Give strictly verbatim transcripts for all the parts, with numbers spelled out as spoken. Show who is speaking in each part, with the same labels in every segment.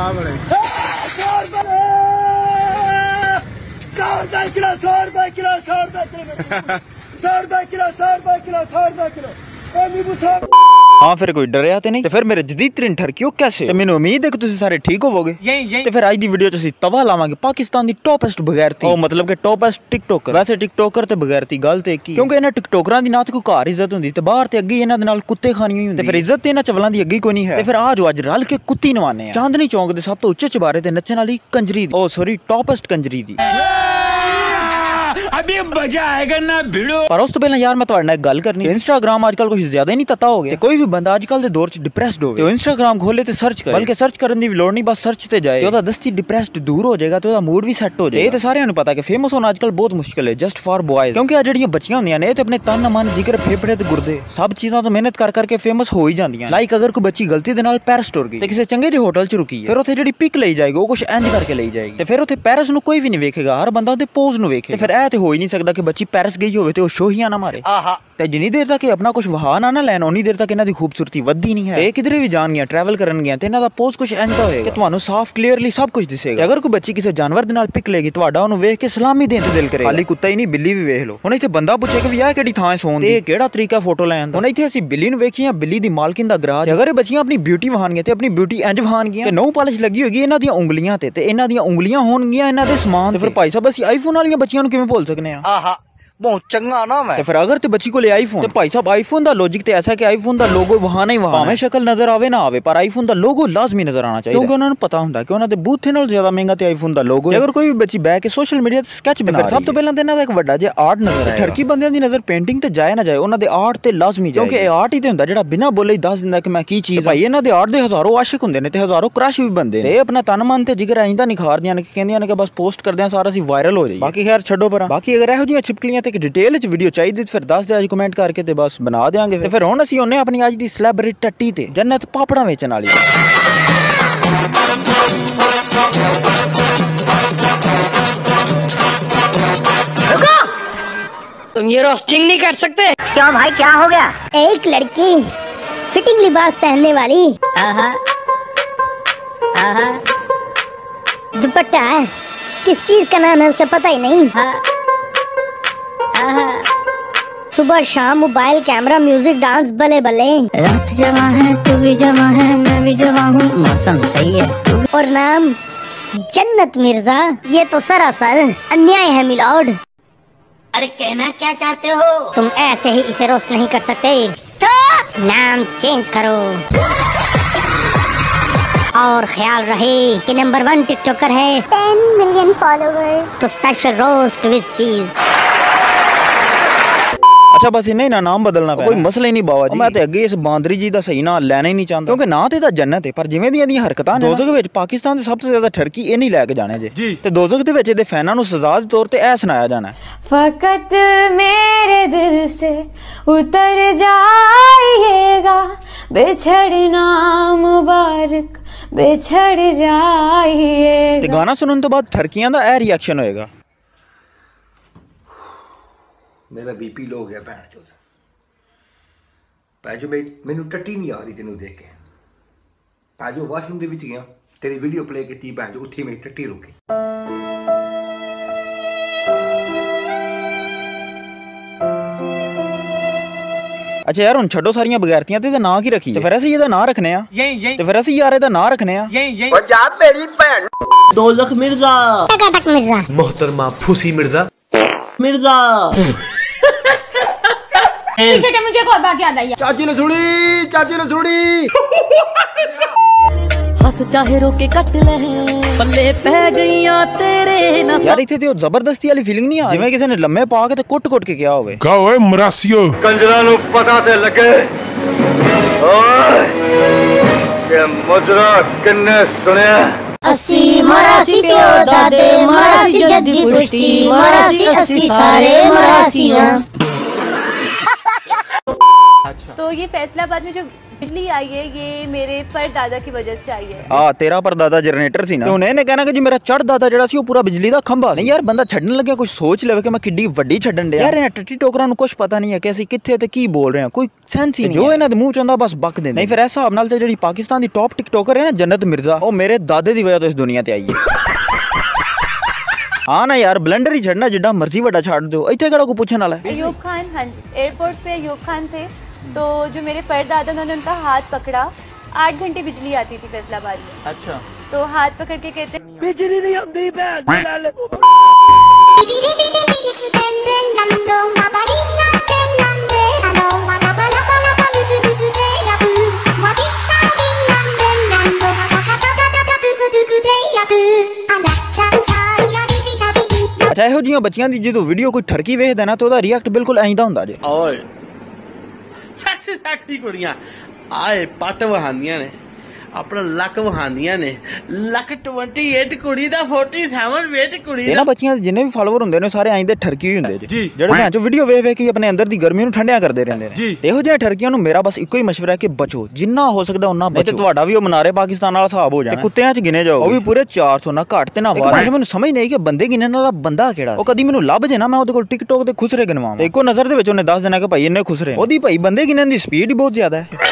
Speaker 1: हाँ बड़े
Speaker 2: सौ रुपए किलो सौ रुपए किलो सौ रुपए किलो सौ रुपए किलो सौ रुपए किलो सौ रुपए किलो नींबू सौ।
Speaker 3: हाँ फिर कोई डरिया ते नहीं ते फिर मेरे जदीद तरीन ठरकियो कैसे ते मैंने उम्मीद है कि तुसी सारे ठीक होवोगे। ते फिर आज दी वीडियो च ਅਸੀਂ तवा लावांगे पाकिस्तान दी टॉपेस्ट बगैरती ओ मतलब कि टॉपेस्ट टिकटॉकर। वैसे टिकटॉकर ते बगैरती गल ते एक ही क्योंकि इन्हां टिकटॉकरां दी ना ते कोई घर इज्जत हुंदी ते बाहर ते अग्गे इन्हां दे नाल कुत्ते खानी हुंदी ते फिर इज्जत ते इन्हां चवलां दी अग्गे कोई नहीं है। ते फिर आज अज रल के कुत्ती नवाने आ चांदनी चौक दे सब तो उच्चे चबारे ते नच्चण वाली कंजरी दी ओ सॉरी टॉपेस्ट कंजरी दी।
Speaker 1: अभी मजा आएगा ना भिड़ो।
Speaker 3: पर उस तो पहले यार मैं तुहाडे नाल गल करनी इंस्टाग्राम आजकल कुछ ज्यादा ही नहीं तता हो गया। कोई भी बंदा आजकल दे दौर च डिप्रेस्ड होवे तो इंस्टाग्राम खोले ते सर्च करे बल्कि सर्च करन दी भी लोड़ नहीं बस सर्च ते जाए ते ओदा दस्ती डिप्रेस्ड दूर हो जाएगा ते ओदा मूड भी सेट हो जाएगा। ये ते सारेयां नूं पता कि फेमस होना आजकल बहुत मुश्किल है जस्ट फॉर बॉयज क्योंकि आ जेहड़ियां बच्चियां होंदियां ने ते अपने तन मन जिगर फेफड़े ते गुर्दे सब चीज़ां तो मेहनत कर करके फेमस हो ही जांदियां। लाइक अगर कोई बच्ची गलती दे नाल पेरिस टुर गई ते किसी चंगे जे होटल च रुकी है फिर उत्थे जेहड़ी पिक लई जाएगी वो कुछ इंज करके लई जाएगी ते फिर उत्थे पेरिस नूं कोई भी नहीं वेखेगा हर बंदा उहदे पोज नूं वेखेगा। फिर ऐ ते हो ही नहीं सकदा कि बच्ची पेरिस गई होवे ते ओ शोहियां ना मारे ते जिन्नी देर तक अपना कुछ वहा ना ना लैन उन्नी देर तक इन्हां दी खूबसूरती वधदी नहीं है। किधरे भी जान गया ट्रैवल करन गया ते इन्हां दा पोज कुछ इंज दा होएगा कि तुहानू साफ क्लियरली सब कुछ दिसेगा। अगर कोई बच्ची किसी जानवर दे नाल पिक लेगी तुहाडा ओनू वेख के सलामी देन ते दिल करेगा। खाली कुत्ता ही नहीं बिल्ली भी वेख लो। हुण इत्थे बंदा पुछे कि यार केड़ी थां है सोन दी ते केड़ा तरीका फोटो लैन दा। हुण इत्थे असीं बिल्ली नू वेखियां बिल्ली दी मालकिन दा गराज अगर ये बच्चियां अपनी ब्यूटी वहान गया ते अपनी ब्यूटी इंज वहान गया ते नौ पालिश लगी होगी इन्हां दियां उंगलियां ते ते इन्हां दियां उंगलियां होणगियां इन्हां दे समान ते फिर भाई साहब असीं आईफोन वालियां बच्चियां नू किवें भुल सकने आ।
Speaker 2: आहा बहुत चंगा नाम है।
Speaker 3: ते फिर अगर ते बच्ची को ले आईफोन ते भाई साहब आईफोन दा लॉजिक ते ऐसा है कि आईफोन दा लोगो वहां नहीं वहां भावें शक्ल नजर आवे ना आवे पर आईफोन दा लोगो लाजमी नजर आना चाहिए क्योंकि उन्होंने पता हुंदा कि उन्हां दे बूथे नाल ज्यादा महंगा ते आईफोन दा लोगो। अगर कोई भी बच्ची बैठ के सोशल मीडिया ते स्केच बना सब तो पहले ते इन्हां दा एक वड्डा जे आर्ट नजर आए ठरकी बंदियां दी नजर पेंटिंग ते जाए ना जाए उन्हां दे आर्ट ते लाजमी जाए क्योंकि आर्ट ही ते हुंदा जेड़ा बिना बोले ही दस दिंदा कि मैं की चीज भाई इन्हां दे आर्ट दे हजारों आशिक हुंदे ने ते हजारों क्रश भी बनदे ने अपना तन मन ते जिगर आइंदा निखारदियां ने कहंदियां ने कि बस पोस्ट करदे सारा सी वायरल हो जाए। बाकी खैर छड्डो पर बाकी अगर एहो जिहियां छिपकलियां ते डिटेल च वीडियो चाहिए फिर दस दे कमेंट करके ते बस बना देंगे। ते फिर हुण असीं होने अपनी अज दी सेलिब्रिटी टट्टी ते जन्नत पापड़ा वेचण वाली।
Speaker 4: तुम ये रोस्टिंग नहीं कर सकते
Speaker 5: क्यों भाई क्या हो गया? एक लड़की फिटिंग लिबास पहनने वाली आहा आहा दुपट्टा है किस चीज का नाम है उसे पता ही नहीं। आहा सुबह शाम मोबाइल कैमरा म्यूजिक डांस बले बले रात जमा है तू भी जमा है मैं भी जमा हूँ मौसम सही है और नाम जन्नत मिर्जा। ये तो सरासर अन्याय है मिलॉर्ड। अरे कहना क्या चाहते हो? तुम ऐसे ही इसे रोस्ट नहीं कर सकते तो नाम चेंज करो और ख्याल रहे कि नंबर वन टिकटॉकर है टेन मिलियन फॉलोअर्स तो स्पेशल रोस्ट विद चीज।
Speaker 3: अच्छा बस इन्हें ना नाम बदलना कोई मसला ही नहीं बाबा जी। मैं ते अगे इस बांदरी जी दा सही ना लेना ही नहीं चाहता क्योंकि ना ते दा जन्नत है पर जिवें दियां दियां हरकतां ने दोज़ख विच पाकिस्तान दे सब तो ज्यादा ठरकी ए नहीं लेके जाने जे ते दोज़ख दे विच इहदे फैनां नूं सज़ा दे तौर ते ऐ सुनाया जाना है
Speaker 6: फकत मेरे दिल से उतर जाइएगा बिछड़ना मुबारक बिछड़ जाइएगा।
Speaker 3: ते गाना सुनने तो बाद ठरकियां दा ए रिएक्शन होएगा।
Speaker 2: मेरा बीपी लो हो गया भैन चोद पैजो मैनू टट्टी नहीं आ रही तेनों देख के पैजो वाशरूम दे विच गया तेरी वीडियो प्ले की भैन जो उत्थे मेरी टट्टी रुक गई।
Speaker 3: अच्छा यार हुण छड्डो सारियां बगैरतियां ते नां की रखी ते फिर असीं इहदा नां रखने आ यही यही ते फिर असीं यार इहदा नां रखने आ यही यही ओ जा तेरी भैन दोज़ख मिर्जा
Speaker 5: टकाटक मिर्जा
Speaker 1: मोहतरमा फूसी मिर्जा
Speaker 3: मिर्जा।
Speaker 6: पीछे मुझे एक और बात याद आई।
Speaker 1: चाची ने सुनी चाची ने सुनी
Speaker 7: हस चाहे रोके कट ले पल्ले पै गईयां तेरे ना
Speaker 3: यार इत्थे ते जबरदस्ती वाली फीलिंग नहीं आ जिवें किसी ने लम्मे पा के ते कुट कुट के किया होवे।
Speaker 8: का ओए मरासियो
Speaker 2: कंजरा नू पता ते लगे ओए के मुजरा किन्ने सुनिया
Speaker 5: अस्सी मरासी प्यो दादे मरासी जद्दी पुश्ती मरासी अस्सी सारे मरासियां।
Speaker 6: तो ये फैसलाबाद में जो बिजली आई है ये मेरे परदादा की वजह से आई है।
Speaker 3: हाँ तेरा परदादा जनरेटर सी ना, तो उन्हें कहना कि जी मेरा चढ़दादा जड़ा सी वो पूरा बिजली दा खंभा। नहीं यार बंदा छड्डन लगे कुछ सोच ले कि मैं किड्डी वड्डी छड्डन दे यार। इन्हें टट्टी टोकरा नु कुछ पता नहीं है कि असि किथे ते की बोल रहे हैं, कोई सेंस ही नहीं। जो इन्हां दे मुंह चंदा बस बक देंदे। नहीं फिर इस हिसाब नाल ते जेड़ी पाकिस्तान दी टॉप टिकटॉकर है ना जन्नत मिर्जा, वो मेरे दादे दी वजह तो इस दुनिया ते आई है। हाँ ना यार ब्लेंडर ही छड़ना जिड्डा मर्जी वड्डा छाड़ दो, इत्थे केड़ा को पूछन वाला है।
Speaker 6: अयूब खान, हाँ जी एयरपोर्ट पे अयूब खान थे, तो जो मेरे परदादा उन्होंने उनका हाथ पकड़ा, आठ घंटे बिजली आती थी फैसलाबाद में।
Speaker 3: अच्छा
Speaker 6: तो हाथ पकड़ के कहते
Speaker 2: बिजली नहीं आती बहन।
Speaker 3: अच्छा ਇਹੋ ਜਿਹੀਆਂ ਬੱਚੀਆਂ ਦੀ ਜਦੋਂ ਵੀਡੀਓ ਕੋਈ ਠਰਕੀ ਵੇਖਦਾ ਨਾ ਤੇ ਉਹਦਾ ਰਿਐਕਟ ਬਿਲਕੁਲ ਐਂਦਾ ਹੁੰਦਾ ਜੇ।
Speaker 8: ਓਏ ਸੈਕਸੀ ਸੈਕਸੀ ਕੁੜੀਆਂ ਆਏ ਪੱਟ ਵਹਾਂਦੀਆਂ ਨੇ, अपना लक वहांदियां ने, लक अट्ठाईस कुड़ी दा सैंतालीस वेट कुड़ी
Speaker 3: ਇਹਨਾਂ ਬੱਚੀਆਂ ਦੇ ਜਿੰਨੇ ਵੀ ਫਾਲੋਅਰ ਹੁੰਦੇ ਨੇ ਸਾਰੇ ਐਂਦੇ ਠਰਕੀ ਹੀ ਹੁੰਦੇ ਜੀ, ਜਿਹੜੇ ਭੈਣ ਚੋ ਵੀਡੀਓ ਵੇਖ ਵੇਖ ਕੇ ਆਪਣੇ ਅੰਦਰ ਦੀ ਗਰਮੀ ਨੂੰ ਠੰਡਿਆ ਕਰਦੇ ਰਹਿੰਦੇ ਨੇ। ਤੇ ਇਹੋ ਜਿਹੇ ਠਰਕੀਆਂ ਨੂੰ ਮੇਰਾ ਬਸ ਇੱਕੋ ਹੀ ਮਸ਼ਵਰਾ ਹੈ ਕਿ ਬਚੋ, ਜਿੰਨਾ ਹੋ ਸਕਦਾ ਉਹਨਾਂ ਬਚੋ। ਤੇ ਤੁਹਾਡਾ ਵੀ ਉਹ ਮਨਾਰੇ ਪਾਕਿਸਤਾਨ ਵਾਲਾ ਹਿਸਾਬ ਹੋ ਜਾਣਾ ਤੇ ਕੁੱਤਿਆਂ 'ਚ ਗਿਣੇ ਜਾਓ, ਉਹ ਵੀ ਪੂਰੇ ਚਾਰ ਸੌ ਨਾ ਘੱਟ ਤੇ ਨਾ ਵੱਧ। ਮੈਨੂੰ ਸਮਝ ਨਹੀਂ ਕਿ ਬੰਦੇ ਗਿਣਨ ਵਾਲਾ ਬੰਦਾ ਕਿਹੜਾ। ਉਹ ਕਦੀ ਮੈਨੂੰ ਲੱਭ ਜੇ ਨਾ ਮੈਂ ਉਹਦੇ ਕੋਲ ਟਿਕਟੋਕ ਤੇ ਖੁਸਰੇ ਗਿਣਵਾਵਾਂ ਤੇ ਇੱਕੋ ਨਜ਼ਰ ਦੇ ਵਿੱਚ ਉਹਨੇ ਦੱਸ ਦੇਣਾ ਕਿ ਭਾਈ ਇੰਨੇ ਖੁਸਰੇ। ਉਹਦੀ ਭਾਈ ਬੰਦੇ ਗਿਣਨ ਦੀ ਸਪੀਡ ਹੀ ਬਹੁਤ ਜ਼ਿਆਦਾ ਹੈ।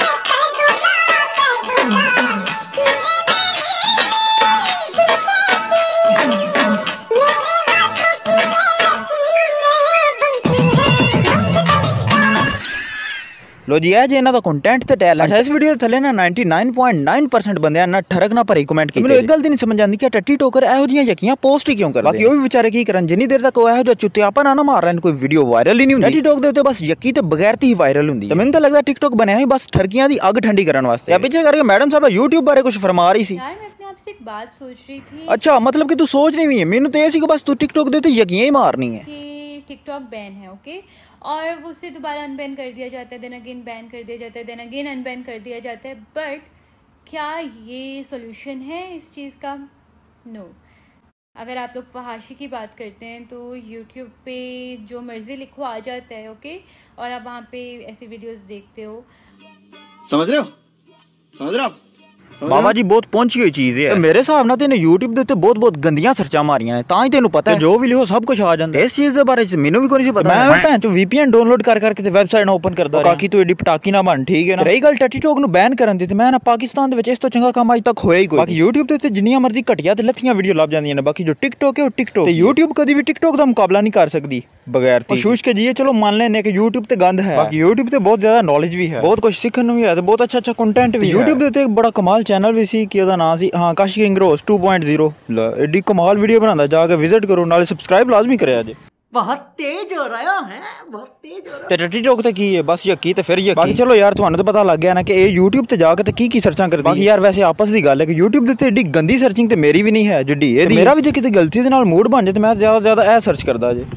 Speaker 3: लो जी है जे इन्हां दा कंटेंट ते टैलेंट। अच्छा इस वीडियो दे थल्ले ना निन्यानवे पॉइंट नौ परसेंट बंदे ना ठरक ना भरी कमेंट कीते। मैनूं एक गल दी नहीं समझ आंदी कि टट्टी टोकर एहो जिहियां यकीयां पोस्ट ही क्यों करदे। बाकी ओह भी बेचारे की करन, जिन्नी देर तक ओह एहो जिहा चुत्तियापन ना मार रहे हैं कोई वीडियो वायरल ही नहीं हुंदी। टट्टी टोक दे उत्ते बस यकी ते बगैरती ही वायरल हुंदी है। मैनूं तां लगदा टिकटॉक बनया ही बस ठरकियां दी अग ठंडी करन वास्ते। या पीछे करके मैडम साहब यूट्यूब बारे कुछ फरमा रही सी।
Speaker 6: यार मैं अपने आप से एक बात सोच रही थी।
Speaker 3: अच्छा मतलब कि तू सोच नहीं हुई है। मैनूं तो ये सी कि बस तू टिकटॉक दे उत्ते यकीयां ही मारनी है
Speaker 6: कि टिकटॉक बैन है, ओके, और उससे दोबारा अनबैन कर दिया जाता है, देन अगेन बैन कर दिया जाता है, देन अगेन अनबैन कर दिया जाता है। बट क्या ये सॉल्यूशन है इस चीज़ का? No no. अगर आप लोग फहाशी की बात करते हैं तो यूट्यूब पे जो मर्जी लिखो आ जाता है, ओके, और आप वहाँ पे ऐसी वीडियोस देखते हो।
Speaker 2: समझ रहे हो समझ रहे हो आप
Speaker 3: बाबा जी बहुत पहुंची हुई चीज है। मेरे हिसाब नाल तेने यूट्यूब दे उत्ते बहुत बहुत गंदियां सर्चां मारियां ने, तां ही तेनू पता है जो भी लिखो सब कुछ आ जांदा। इस चीज दे बारे च मैनू भी कोई नहीं पता। मैं भैन चो वीपीएन डाउनलोड कर करके ते वेबसाइट ओपन करदा रहा ताकि तू एडी पटाकी ना बन, ठीक है ना। रही गल टट्टी टॉक नु बैन करन दी ते मैं ना पाकिस्तान दे विच इस तो चंगा काम अज तक होया ही कोई। बाकी यूट्यूब ते जिन्नियां मर्जी घटिया ते लत्थियां वीडियो लभ जांदियां ने। बाकी जो टिकटॉक है वो टिकटॉक ते यूट्यूब कदी भी टिकटॉक दा मुकाबला नहीं कर सकदी बगैर कोशिश के जिए। चलो मान लेने कि यूट्यूब ते गंद है, बाकी यूट्यूब ते बहुत ज्यादा नॉलेज भी है, बहुत कुछ सीखने भी है, बहुत अच्छा अच्छा कंटेंट भी है। यूट्यूब दे उत्ते एक बड़ा कमाल चैनल भी सी कि ओदा नाम सी हाँ Kashi king rose two point zero. एडी कमाल वीडियो बनांदा, जाके विजिट करो, नाले सब्सक्राइब लाजमी करे जे।
Speaker 7: बहुत तेज हो रहा है, बहुत तेज हो रहा
Speaker 3: है। टट्टी टॉक ते की है बस यकी ते फिर यकी। बाकी चलो यार तुहानू तो पता लग गया ना कि ये यूट्यूब ते जाके ते की की सर्चां करदी। बाकी यार वैसे आपस दी गल है कि यूट्यूब दे ते एडी गंदी सर्चिंग ते मेरी भी नहीं है जिड्डी एदी। मेरा भी जे किते गलती दे नाल मूड बन जाए ते मैं ज्यादा ज्यादा ए सर्च करदा जे।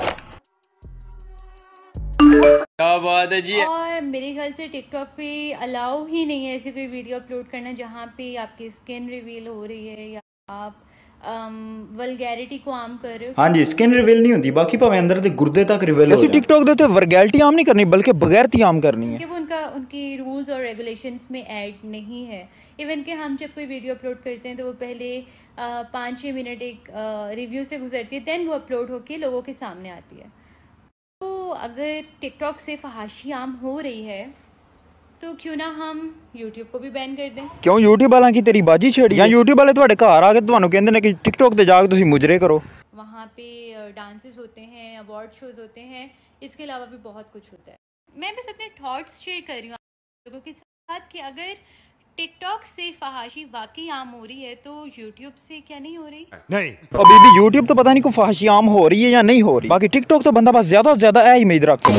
Speaker 8: क्या बात है जी।
Speaker 6: और मेरे ख्याल से टिकटॉक पे अलाउ ही नहीं है ऐसी कोई वीडियो अपलोड करना जहाँ पे आपकी स्किन रिवील हो रही है या आप वल्गैरिटी को आम कर रहे हो।
Speaker 3: हाँ जी स्किन रिवील नहीं होती, बाकी भावें अंदर दे गुर्दे तक रिवील हो। टिकटॉक दे ते वल्गैरिटी आम नहीं करनी बल्कि बगैरती आम करनी है,
Speaker 6: कि वो उनका उनकी रूल्स और रेगुलेशंस में ऐड नहीं है। इवन कि हम जब कोई वीडियो अपलोड करते हैं तो वो पहले पाँच छः मिनट एक रिव्यू से गुजरती है, दैन वो अपलोड होके लोगों के सामने आती है। तो अगर टिकटॉक से फहाशी आम हो रही है तो क्यों ना हम यूट्यूब को भी बैन कर दें।
Speaker 3: क्यों यूट्यूब वाला की तेरी बाजी छेड़ी या यूट्यूब वाले तुम्हारे घर आके तुहानू कहंदे ने कि टिकटॉक ते जाके तुसी मुजरे करो।
Speaker 6: वहाँ पे डांसेस होते हैं, अवार्ड शोज होते हैं, इसके अलावा भी बहुत कुछ होता है। मैं बस अपने थॉट्स शेयर कर रही हूँ आप लोगों के साथ कि अगर टिकटॉक से फहाशी वाकई आम हो रही है तो यूट्यूब से क्या नहीं हो रही?
Speaker 3: नहीं अभी भी यूट्यूब तो पता नहीं को फहाशी आम हो रही है या नहीं हो रही। बाकी टिकटॉक तो बंदा बस ज्यादा से ज्यादा ऐ ही उम्मीद रखता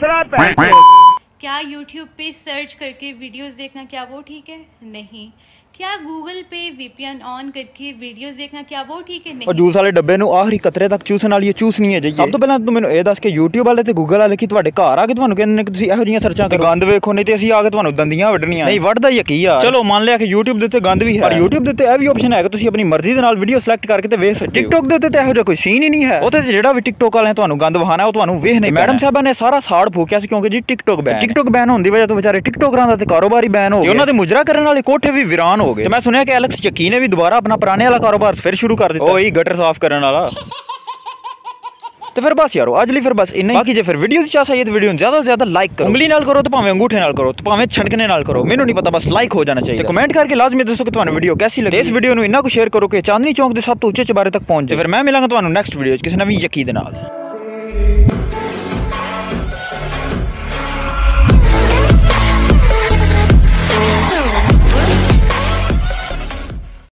Speaker 6: क्या यूट्यूब पे सर्च करके वीडियोस देखना क्या वो ठीक है? नहीं। क्या गूगल पे वीपीएन ऑन करके वीडियोस देखना क्या वो ठीक है? नहीं।
Speaker 3: और जूस वाले डब्बे ਨੂੰ ਆਖਰੀ ਕਤਰੇ ਤੱਕ ਚੂਸਣ ਵਾਲੀ ਚੂਸਣੀ ਹੈ ਜਾਈਏ। ਸਭ ਤੋਂ ਪਹਿਲਾਂ ਤੂੰ ਮੈਨੂੰ ਇਹ ਦੱਸ ਕੇ YouTube ਵਾਲੇ ਤੇ Google ਵਾਲੇ ਕੀ ਤੁਹਾਡੇ ਘਰ ਆ ਕੇ ਤੁਹਾਨੂੰ ਕਹਿੰਦੇ ਨੇ ਕਿ ਤੁਸੀਂ ਇਹੋ ਜਿਹੀਆਂ ਸਰਚਾਂ ਕਰੋ, ਗੰਦ ਵੇਖੋ, ਨਹੀਂ ਤੇ ਅਸੀਂ ਆ ਕੇ ਤੁਹਾਨੂੰ ਦੰਦੀਆਂ ਵੱਢਣੀਆਂ। ਨਹੀਂ ਵੱਢਦਾ ਹੀ ਕੀ ਆ, ਚਲੋ ਮੰਨ ਲਿਆ ਕਿ YouTube ਦੇ ਉੱਤੇ ਗੰਦ ਵੀ ਹੈ, ਪਰ YouTube ਦੇ ਉੱਤੇ ਇਹ ਵੀ ਆਪਸ਼ਨ ਹੈ ਕਿ ਤੁਸੀਂ ਆਪਣੀ ਮਰਜ਼ੀ ਦੇ ਨਾਲ ਵੀਡੀਓ ਸਿਲੈਕਟ ਕਰਕੇ ਤੇ ਵੇਖ ਸਕਦੇ ਹੋ। TikTok ਦੇ ਉੱਤੇ ਤਾਂ ਇਹੋ ਜਿਹਾ ਕੋਈ ਸੀਨ ਹੀ ਨਹੀਂ ਹੈ, ਉੱਥੇ ਜਿਹੜਾ ਵੀ TikTok ਵਾਲਿਆਂ ਤੁਹਾਨੂੰ ਗੰਦ ਵਹਾਣਾ ਉਹ ਤੁਹਾਨੂੰ ਵੇਖ ਨਹੀਂ। ਮੈਡਮ ਸਾਹਿਬਾਂ ਨੇ ਸਾਰਾ ਸਾੜ ਫੂਕਿਆ ਸੀ ਕਿਉਂਕਿ ਜੀ TikTok ਬੈਨ TikTok ਬੈਨ ਹੋਣ ਦੀ ਵਜ੍ਹਾ ਤੋਂ ਵਿਚਾਰੇ ਟਿਕਟੋਕਰਾਂ ਦਾ ਤੇ ਕਾਰੋਬਾਰ ਹੀ ਬੈਨ ਹੋ ਗਿਆ, ਉਹਨਾਂ ਦੇ ਮੁਜਰਾ ਕਰਨ ਵਾਲੇ ਕੋਠੇ ਵੀ ਵੀਰਾਨ ਹੋ ਗਏ। ਤੇ ਮੈਂ ਸੁਣਿਆ ਕਿ ਐਲੈਕਸ ਚੱਕੀ ਨੇ ਵੀ ਦੁਬਾਰਾ ਆਪਣਾ ਪੁਰਾਣੇ ਵਾਲਾ ਕਾਰੋਬਾਰ ਫਿਰ ਸ਼ੁਰੂ ਕਰ ਦਿੱਤਾ, ਉਹੀ ਗਟਰ ਸਾਫ਼ ਕਰਨ ਵਾਲਾ। ਤੇ ਫਿਰ ਬਸ ਯਾਰੋ ਅੱਜ ਲਈ ਫਿਰ ਬਸ ਇੰਨਾ ਹੀ। ਬਾਕੀ ਜੇ ਫਿਰ ਵੀਡੀਓ ਦੀ ਚਾਹ ਚਾਹੀਏ ਤਾਂ ਵੀਡੀਓ ਨੂੰ ਜ਼ਿਆਦਾ ਤੋਂ ਜ਼ਿਆਦਾ ਲਾਈਕ ਕਰੋ, ਉਂਗਲੀ ਨਾਲ ਕਰੋ ਤੇ ਭਾਵੇਂ ਅੰਗੂਠੇ ਨਾਲ ਕਰੋ ਤੇ ਭਾਵੇਂ ਛਣਕਣੇ ਨਾਲ ਕਰੋ, ਮੈਨੂੰ ਨਹੀਂ ਪਤਾ, ਬਸ ਲਾਈਕ ਹੋ ਜਾਣਾ ਚਾਹੀਦਾ। ਤੇ ਕਮੈਂਟ ਕਰਕੇ ਲਾਜ਼ਮੀ ਦੱਸੋ ਕਿ ਤੁਹਾਨੂੰ ਵੀਡੀਓ ਕੈਸੀ ਲੱਗੀ। ਇਸ ਵੀਡੀਓ ਨੂੰ ਇੰਨਾ ਕੁ ਸ਼ੇਅਰ ਕਰੋ ਕਿ ਚਾਂਦਨੀ ਚੌਂਕ ਦੇ ਸਭ ਤੋਂ ਉੱਚੇ ਚਬਾਰੇ ਤੱਕ ਪਹੁੰਚ ਜਾਏ। ਫਿਰ ਮੈਂ ਮਿਲਾਂਗਾ ਤੁਹਾਨੂੰ ਨੈਕਸਟ ਵੀਡੀਓ 'ਚ ਕਿਸੇ ਨਵੀਂ ਯਕੀ ਦੇ ਨਾਲ।